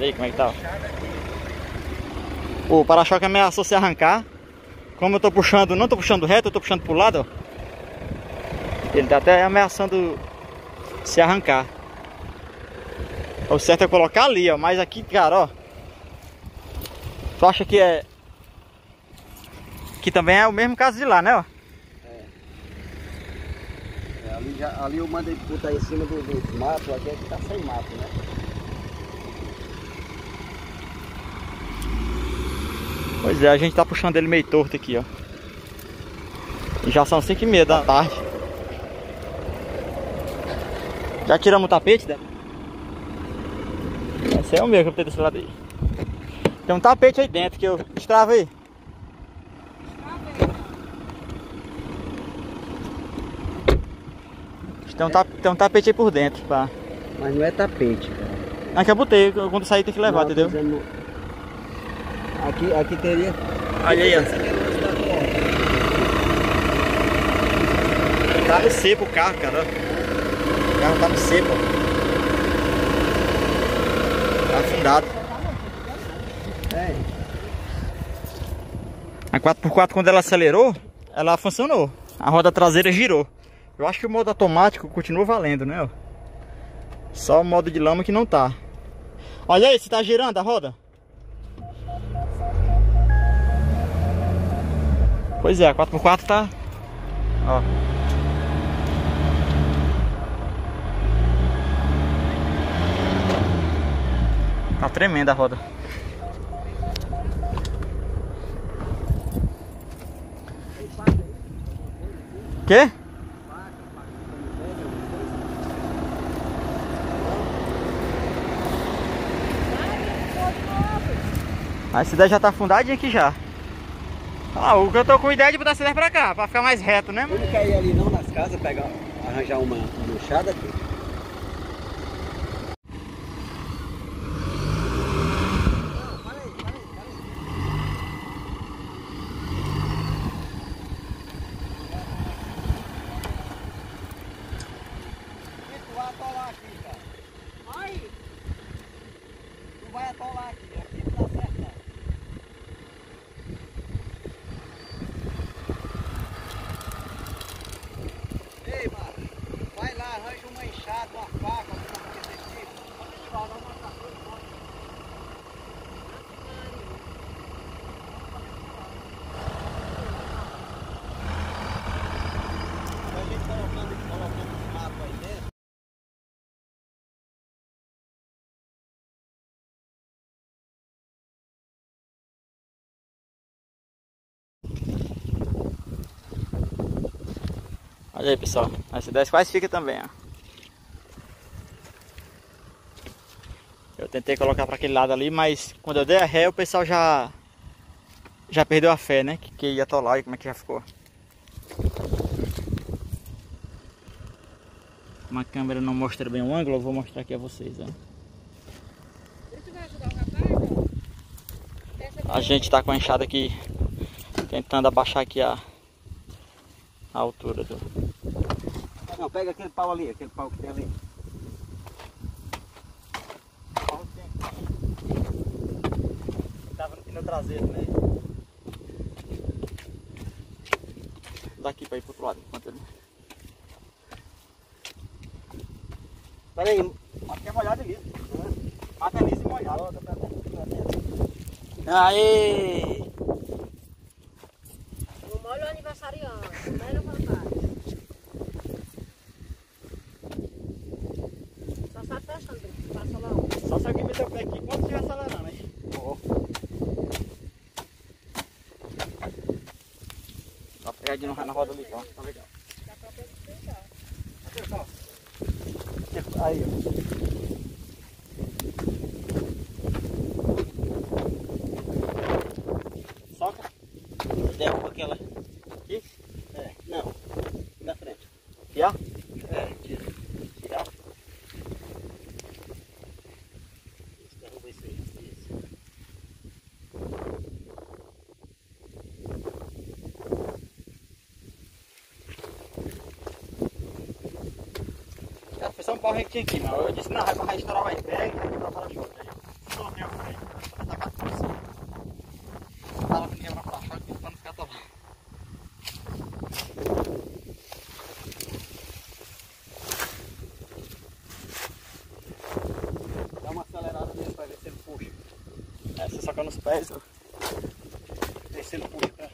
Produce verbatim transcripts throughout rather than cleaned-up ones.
Olha aí como é que tá. O para-choque ameaçou se arrancar. Como eu tô puxando, não tô puxando reto, eu tô puxando pro lado, ó. Ele tá até ameaçando se arrancar. O certo é colocar ali, ó. Mas aqui, cara, ó. Tu acha que é... Que também é o mesmo caso de lá, né, ó? É. É ali, já, ali eu mandei botar em cima do, do mato, aqui é que tá sem mato, né? Pois é, a gente tá puxando ele meio torto aqui, ó. E já são cinco e meia da tarde. Já tiramos o tapete, né? Esse é o meu que eu botei desse lado aí. Tem um tapete aí dentro que eu destravei. Tem um, tap, tem um tapete aí por dentro, pá. Mas não é tapete, cara. Aqui eu botei, quando sair tem que levar, não, entendeu? Dizendo... Aqui, aqui teria... Olha aí, ó. Tá no cepo o carro, cara. O carro tá no cepo, ó. Tá afundado. É. A quatro por quatro, quando ela acelerou, ela funcionou. A roda traseira girou. Eu acho que o modo automático continua valendo, né? Só o modo de lama que não tá. Olha aí, se tá girando a roda. Pois é, a quatro por quatro tá... Ó. Tá tremenda a roda. Quê? A cidade já tá afundadinha aqui já. Ah, o que eu tô com ideia de botar a cidade pra cá, pra ficar mais reto, né? Eu não quero ir ali não nas casas, pegar, arranjar uma, uma enxada aqui. Vai atolar aqui, aqui não dá certo não. Ei, mano, vai lá, arranja uma enxada, uma faca, alguma coisa desse tipo. Pode ativar, dá uma caçada. A gente colocando, colocando esse mato aí dentro. Olha aí, pessoal, a cidade quase fica também, ó. Eu tentei colocar para aquele lado ali, mas quando eu dei a ré, o pessoal já já perdeu a fé, né? Que, que ia atolar e como é que já ficou. Uma câmera não mostra bem o ângulo, eu vou mostrar aqui a vocês, ó. A gente tá com a enxada aqui, tentando abaixar aqui a, a altura do... Não, pega aquele pau ali, aquele pau que tem ali. Tava no pneu traseiro, né? Daqui pra ir pro outro lado, enquanto ele... Pera aí. Aqui é molhado e liso. Mata liso e molhado. Aê! Não molha o aniversariante, primeira vantagem. Só sabe fechando, passa lá. Só se alguém meter o pé aqui quando estiver acelerando, hein? Oh. Dá uma pegadinha na roda ali, ó. Tá legal. Aí, ó. Soca. Derruba aquela. Aqui? É, não. Na frente. Tirar? É, tira. Tirar. Isso, derruba isso aí. Isso. Foi só um pau que tinha aqui, não. Eu disse, não, vai estourar o iPad, vai quebrar o para-choque. Aí eu sacando os pés, ó. Descendo por cá.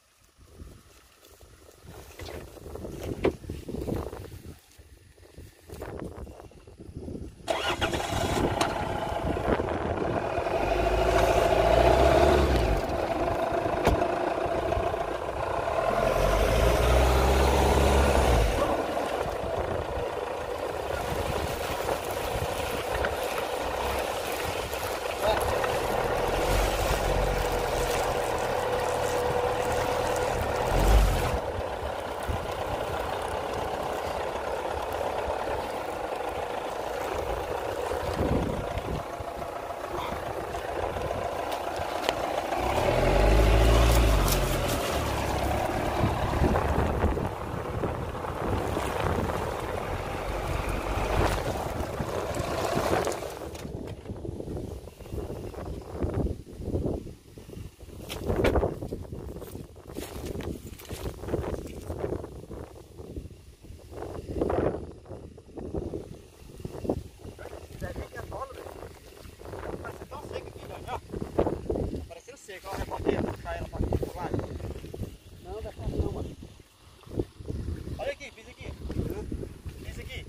Seca, ó, repórter, puxar ela pra aqui pro lado. Não, dá certo não, mano. Olha aqui, fiz aqui. Fiz aqui.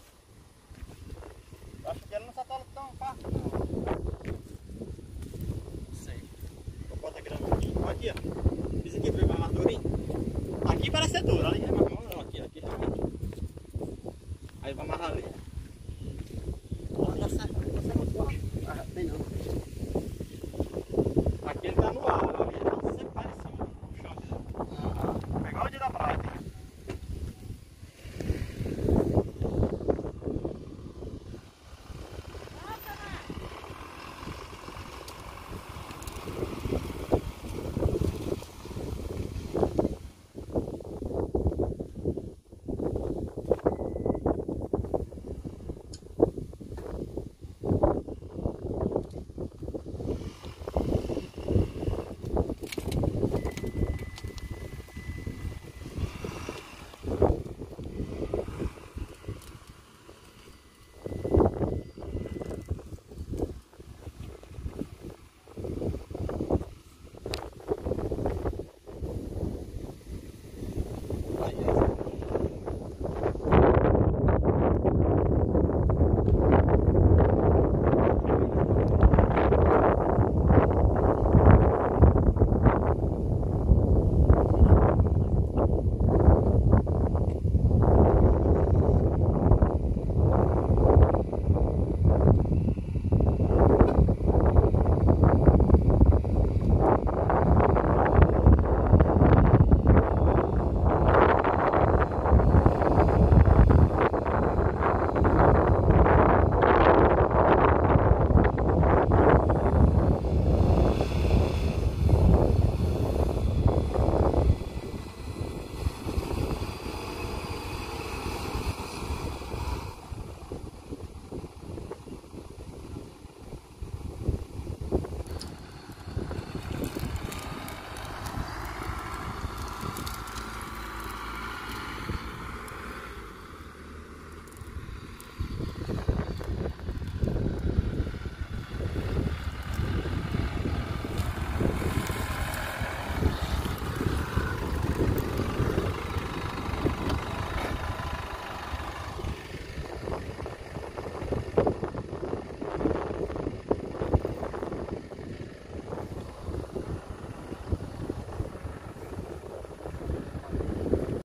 Eu acho que ela não se atola tão fácil, não. Não sei. Vou botar aqui na aqui. Olha aqui, ó. Fiz aqui, foi mais durinho. Aqui parece ser duro, ali é mais mão, não. Aqui, aqui realmente. Aí vai amarrar ali. Não dá certo, não dá certo muito baixo. Ah, tem não. Aqui ele tá no ar, ali.